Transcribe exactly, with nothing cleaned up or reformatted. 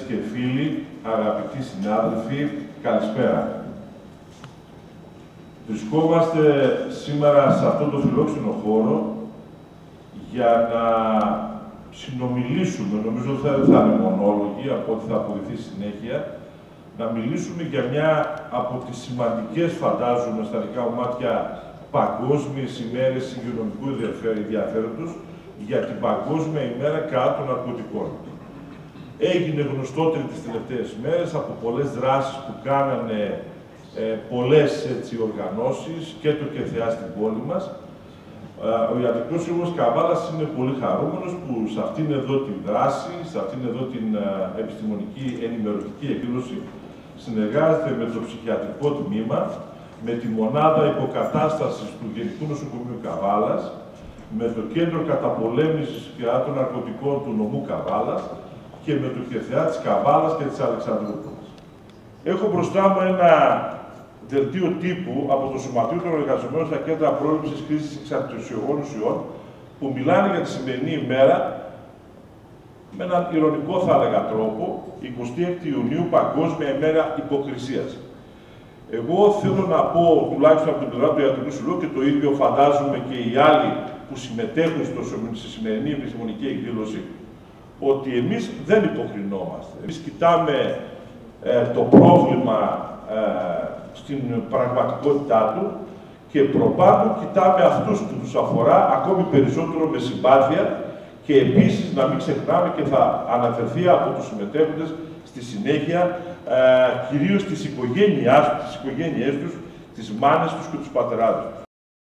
και φίλοι, αγαπητοί συνάδελφοι, καλησπέρα. Βρισκόμαστε σήμερα σε αυτό το φιλόξενο χώρο για να συνομιλήσουμε, νομίζω ότι δεν θα είναι μονόλογοι, από ό,τι θα αποδειχθεί συνέχεια, να μιλήσουμε για μια από τις σημαντικές, φαντάζομαι, στα δικά μου μάτια, παγκόσμιες ημέρες υγειονομικού ενδιαφέροντος για την Παγκόσμια ημέρα κατά των ναρκωτικών. Έγινε γνωστότερη τις τελευταίες μέρες από πολλές δράσεις που κάνανε ε, πολλές έτσι, οργανώσεις και το ΚΕΘΕΑ στην πόλη μας. Ε, ο Ιατρικός Σύλλογος Καβάλας είναι πολύ χαρούμενος που σε αυτήν εδώ την δράση, σε αυτήν εδώ την ε, επιστημονική ενημερωτική εκδήλωση συνεργάζεται με το ψυχιατρικό τμήμα, με τη μονάδα υποκατάστασης του Γενικού Νοσοκομείου Καβάλας, με το Κέντρο Καταπολέμησης κατά των Ναρκωτικών του νομού Καβάλας και με το ΚΕΘΕΑ της Καβάλας και της Αλεξανδρούπολης. Έχω μπροστά μου ένα δελτίο τύπου από το Σωματείο των Εργαζομένων στα Κέντρα Πρόληψης Κρίσης Εξαρτησιογόνων Ιών που μιλάνε για τη σημερινή ημέρα με έναν ηρωνικό, θα έλεγα, τρόπο, εικοστή έκτη Ιουνίου, Παγκόσμια ημέρα υποκρισίας. Εγώ θέλω να πω, τουλάχιστον από την πλευρά του Ιατρικού Συλλόγου και το ίδιο φαντάζομαι και οι άλλοι που συμμετέχουν στο, στη σημερινή επιστημονική εκδήλωση, ότι εμείς δεν υποκρινόμαστε. Εμείς κοιτάμε ε, το πρόβλημα ε, στην πραγματικότητά του και προπάντου κοιτάμε αυτούς που τους αφορά ακόμη περισσότερο με συμπάθεια και επίσης να μην ξεχνάμε και θα αναφερθεί από τους συμμετέχοντες στη συνέχεια ε, κυρίως τις οικογένειές τους, τις οικογένειές τους, τις μάνες τους και τους πατεράδες τους.